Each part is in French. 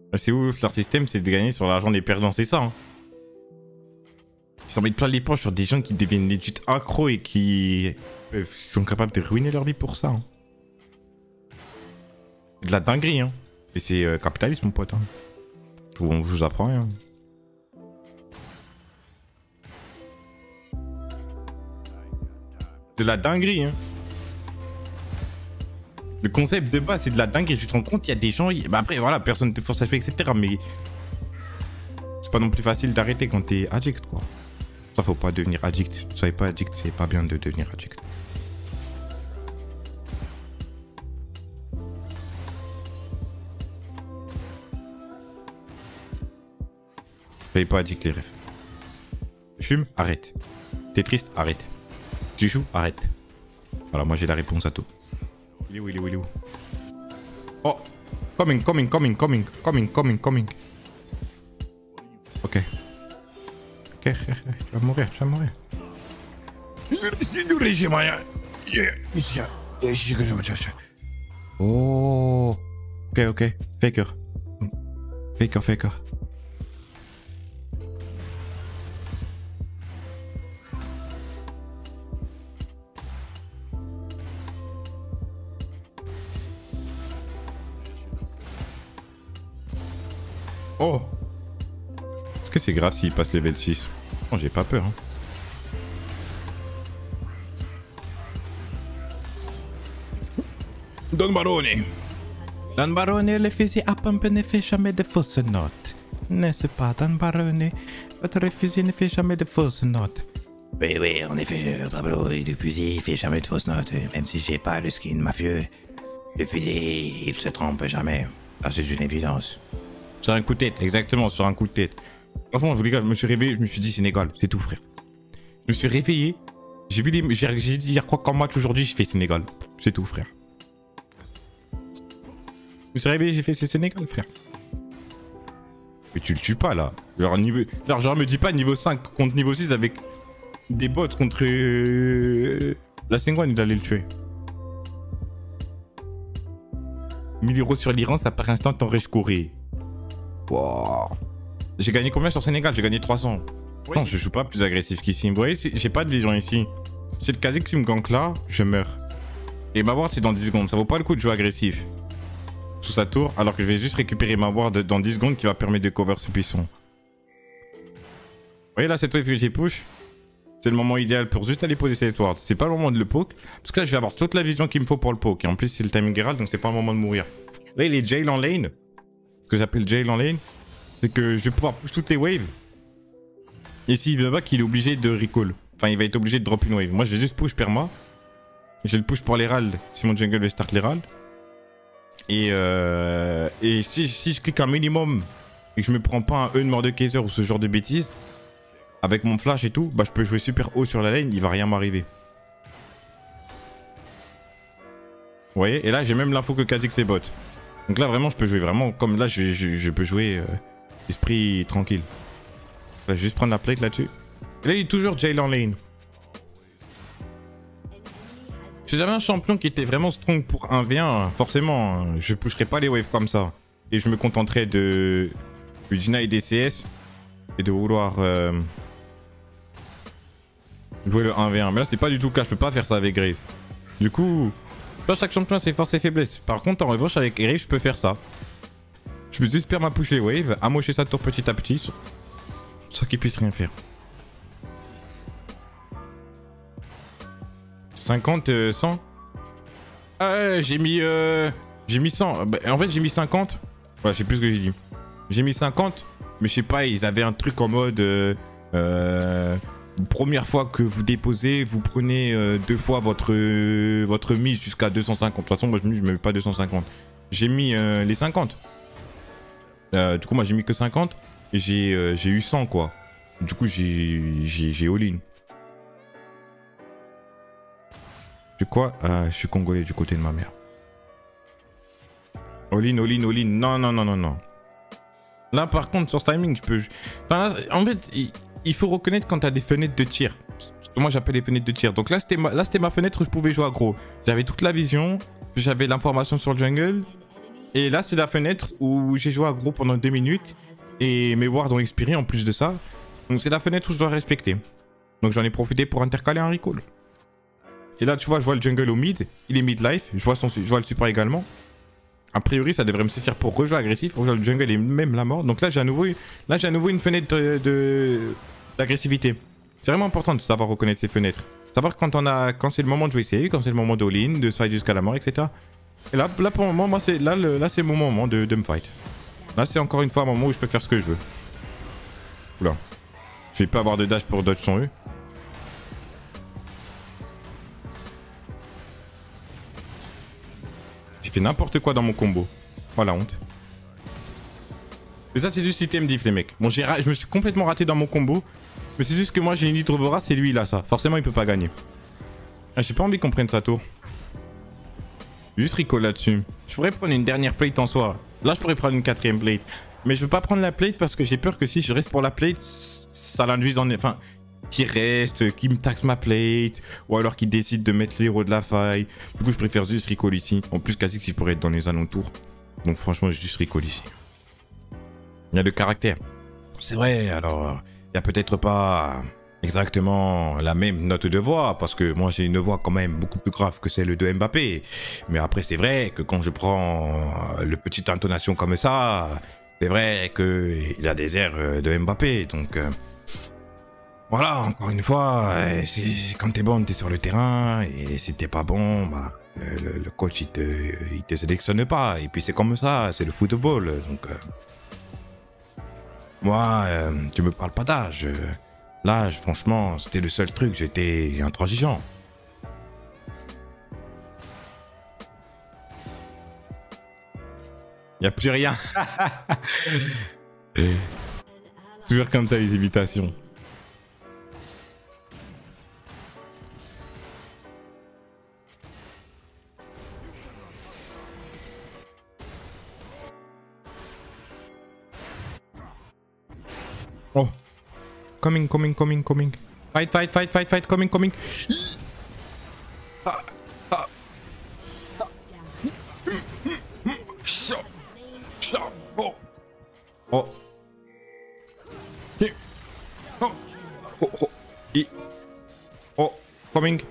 C'est ouf, leur système, c'est de gagner sur l'argent des perdants, c'est ça. Hein. Ils s'en mettent plein les poches sur des gens qui deviennent legit accros et qui sont capables de ruiner leur vie pour ça. Hein. C'est de la dinguerie, hein. Et c'est capitaliste, mon pote. Hein. Je vous apprends rien. De la dinguerie, hein. Le concept de base, c'est de la dinguerie. Tu te rends compte, il y a des gens... Bah après, voilà, personne ne te force à faire, etc. Mais c'est pas non plus facile d'arrêter quand t'es addict, quoi. Ça, faut pas devenir addict. Soyez pas addict, c'est pas bien de devenir addict. Soyez pas addict, les refs. Fume, arrête. T'es triste, arrête. Tu joues, arrête. Voilà, moi j'ai la réponse à tout. Il est où, il est où, il est où? Oh! Coming. Ok. Ok, tu vas mourir, Oh! Ok. Faker. Oh! Est-ce que c'est grave s'il passe level 6? Oh, j'ai pas peur. Hein. Don Barone, le fusil à pompe ne fait jamais de fausses notes. N'est-ce pas, Don Barone? Votre fusil ne fait jamais de fausses notes. Oui, en effet, Pablo, le fusil fait jamais de fausses notes. Même si j'ai pas le skin mafieux, le fusil, il se trompe jamais. Ça, c'est une évidence. Sur un coup de tête, exactement, sur un coup de tête. Franchement, les gars, je me suis réveillé, je me suis dit Sénégal, c'est tout, frère. Je me suis réveillé, j'ai dit hier quoi qu'en match aujourd'hui, j'ai fait Sénégal. C'est tout, frère. Je me suis réveillé, j'ai fait c'est Sénégal, frère. Mais tu le tues pas, là. Genre, me dis pas niveau 5 contre niveau 6 avec des bots contre... La Senguan, il allait le tuer. 1000 € sur l'Iran, ça par instant t'enrage courir. Wow. J'ai gagné combien sur Sénégal? J'ai gagné 300. Oui. Non, je joue pas plus agressif qu'ici. Vous voyez, j'ai pas de vision ici. C'est le Kazik qui me gank là, je meurs. Et ma ward c'est dans 10 secondes. Ça vaut pas le coup de jouer agressif sous sa tour, alors que je vais juste récupérer ma ward dans 10 secondes qui va permettre de cover ce buisson. Vous voyez là, cette wave que j'ai push, c'est le moment idéal pour juste aller poser cette ward. C'est pas le moment de le poke, parce que là je vais avoir toute la vision qu'il me faut pour le poke. Et en plus c'est le timing Herald, donc c'est pas le moment de mourir. Là il est jail en lane. Ce que j'appelle jail en lane, c'est que je vais pouvoir push toutes les waves. Et s'il veut pas qu'il est obligé de recall. Enfin il va être obligé de drop une wave. Moi je vais juste push perma. Je le push pour l'Herald si mon jungle veut start l'Herald. Et si je clique un minimum et que je me prends pas un E de mort de Kaiser ou ce genre de bêtises, avec mon flash et tout, bah je peux jouer super haut sur la lane, il va rien m'arriver. Vous voyez? Et là j'ai même l'info que Kha'Zix c'est bot. Donc là vraiment je peux jouer vraiment comme là je peux jouer esprit tranquille. Je vais juste prendre la plate là-dessus. Et là il est toujours jail en lane. Si j'avais un champion qui était vraiment strong pour 1v1, forcément, je pusherais pas les waves comme ça. Et je me contenterais de deny DCS et de vouloir jouer le 1v1. Mais là, c'est pas du tout le cas, je peux pas faire ça avec Graves. Du coup, là, chaque champion a ses forces et faiblesses. Par contre, en revanche, avec Graves, je peux faire ça. Je peux juste perma push les waves, amocher sa tour petit à petit, sans qu'il puisse rien faire. 50, 100. Ah, j'ai mis 100. Bah, en fait, j'ai mis 50. Ouais, je sais plus ce que j'ai dit. J'ai mis 50, mais je sais pas, ils avaient un truc en mode... première fois que vous déposez, vous prenez 2 fois votre mise jusqu'à 250. De toute façon, moi, je mets pas 250. J'ai mis les 50. Du coup, moi, j'ai mis que 50. Et j'ai eu 100, quoi. Du coup, j'ai all-in. Du quoi? Je suis congolais du côté de ma mère. All-in. Non. Là, par contre, sur ce timing, je peux... Enfin, là, en fait, il faut reconnaître quand tu as des fenêtres de tir. Moi, j'appelle les fenêtres de tir. Donc là, c'était ma fenêtre où je pouvais jouer aggro. J'avais toute la vision. J'avais l'information sur le jungle. Et là, c'est la fenêtre où j'ai joué aggro pendant 2 minutes. Et mes wards ont expiré en plus de ça. Donc c'est la fenêtre où je dois respecter. Donc j'en ai profité pour intercaler un recall. Et là, tu vois, je vois le jungle au mid. Il est mid-life. Je vois le support également. A priori, ça devrait me suffire pour rejouer agressif. Le jungle est même la mort. Donc là, j'ai à nouveau une fenêtre d'agressivité. C'est vraiment important de savoir reconnaître ces fenêtres. Savoir quand c'est le moment de jouer safe, quand c'est le moment d'all-in, de se fight jusqu'à la mort, etc. Et là pour le moment, moi, c'est mon moment de me fight. Là, c'est encore une fois un moment où je peux faire ce que je veux. Oula. Je vais pas avoir de dash pour dodge son E. J'ai fait n'importe quoi dans mon combo. Oh la honte. Mais ça, c'est juste item diff, les mecs. Bon, je me suis complètement raté dans mon combo. Mais c'est juste que moi, j'ai une Hydrovora, c'est lui, là, ça. Forcément, il peut pas gagner. Ah, j'ai pas envie qu'on prenne sa tour. Juste recall là-dessus. Je pourrais prendre une dernière plate en soi. Là, je pourrais prendre une 4ème plate. Mais je veux pas prendre la plate parce que j'ai peur que si je reste pour la plate, ça l'induise en... Enfin, qu'il reste, qu'il me taxe ma plate. Ou alors qu'il décide de mettre l'héros de la faille. Du coup, je préfère juste recall ici. En plus, Kha'Zix, il pourrait être dans les alentours. Donc franchement, j'ai juste recall ici. Il y a le caractère. C'est vrai, alors... Il n'y a peut-être pas exactement la même note de voix, parce que moi j'ai une voix quand même beaucoup plus grave que celle de Mbappé. Mais après c'est vrai que quand je prends le petite intonation comme ça, c'est vrai qu'il a des airs de Mbappé. Donc voilà, encore une fois, quand t'es bon, t'es sur le terrain, et si t'es pas bon, bah, le coach il te sélectionne pas. Et puis c'est comme ça, c'est le football. Donc... Moi, tu me parles pas d'âge. L'âge, franchement, c'était le seul truc. J'étais intransigeant. Y a plus rien. Toujours comme ça, les imitations. Oh. Coming. Fight, coming. Oh. Oh. Coming.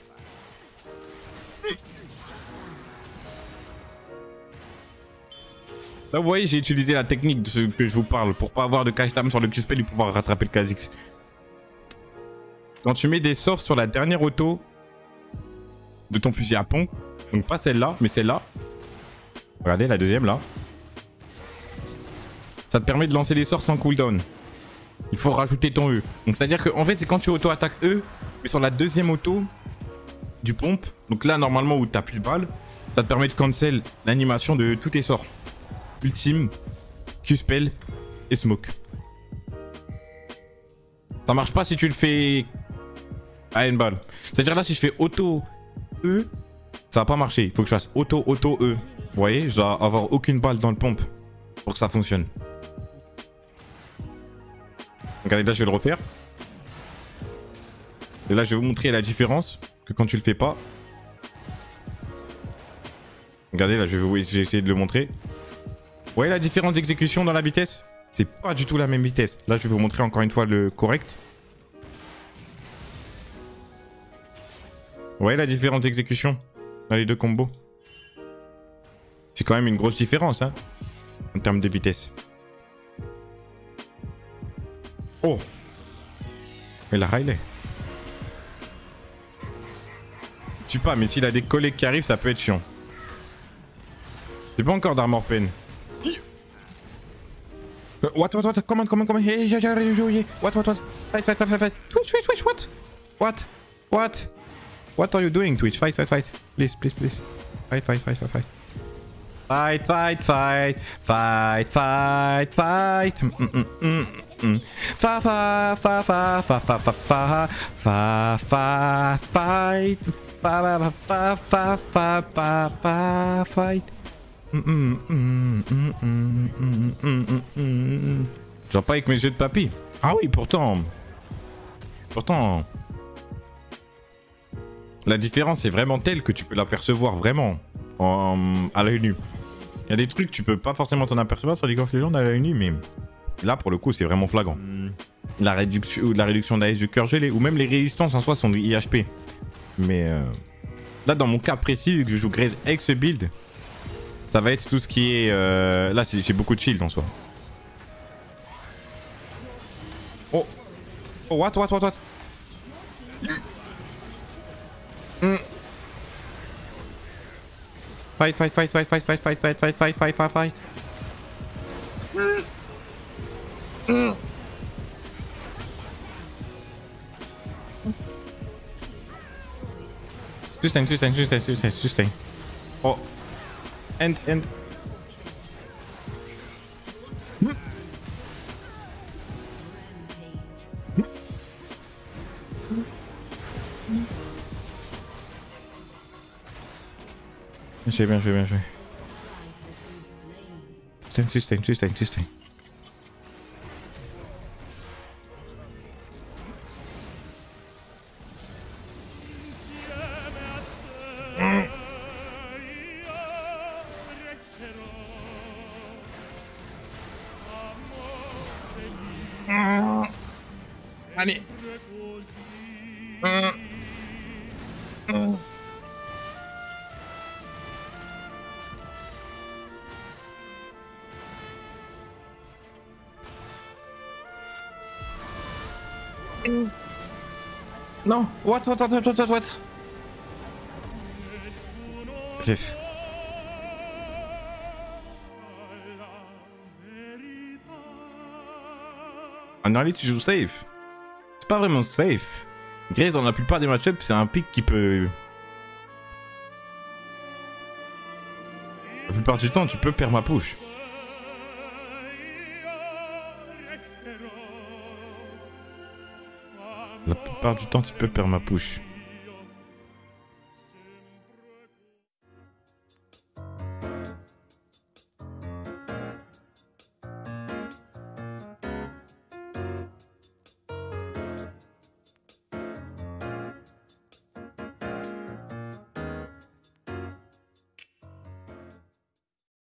Là, vous voyez, j'ai utilisé la technique de ce que je vous parle pour pas avoir de cash time sur le Q-spell et pouvoir rattraper le Kha'Zix. Quand tu mets des sorts sur la dernière auto de ton fusil à pompe, donc pas celle-là, mais celle-là. Regardez, la deuxième, là. Ça te permet de lancer les sorts sans cooldown. Il faut rajouter ton E. Donc c'est-à-dire que en fait, c'est quand tu auto-attaques E, mais sur la deuxième auto du pompe. Donc là, normalement, où t'as plus de balles, ça te permet de cancel l'animation de tous tes sorts. Ultime, Q-spell et smoke. Ça marche pas si tu le fais à une balle. C'est-à-dire là, si je fais auto E, ça va pas marcher. Il faut que je fasse auto E. Vous voyez, je dois avoir aucune balle dans le pompe pour que ça fonctionne. Regardez, là, je vais le refaire. Et là, je vais vous montrer la différence que quand tu le fais pas. Regardez, là, je vais essayer de le montrer. Vous voyez la différence d'exécution dans la vitesse? C'est pas du tout la même vitesse. Là, je vais vous montrer encore une fois le correct. Vous voyez la différence d'exécution dans les deux combos? C'est quand même une grosse différence, hein, en termes de vitesse. Oh! Et la Riley. Je sais pas, mais s'il a des collègues qui arrivent, ça peut être chiant. J'ai pas encore d'armor pen. What? Comment? Hey, what? Fight. Twitch, what? What are you doing, Twitch? Fight. Please. Fight. Fight. Genre pas avec mes yeux de papy. Ah oui, pourtant. La différence est vraiment telle que tu peux l'apercevoir vraiment à l'œil nu. Il y a des trucs tu peux pas forcément t'en apercevoir sur League of Legends à la uni, mais là pour le coup c'est vraiment flagrant. La réduction d'AS du cœur gelé, ou même les résistances en soi sont de IHP. Mais là dans mon cas précis, vu que je joue Graze avec ce build, ça va être tout ce qui est... là j'ai beaucoup de shield en soi. Oh, oh what. Fight. Sustain. Oh. End. Bien joué. Sustain. Allez. Non, what? Fif. En early tu joues safe. C'est pas vraiment safe. Graze dans la plupart des match-ups c'est un pick qui peut... La plupart du temps tu peux perdre ma push. La plupart du temps tu peux perdre ma push.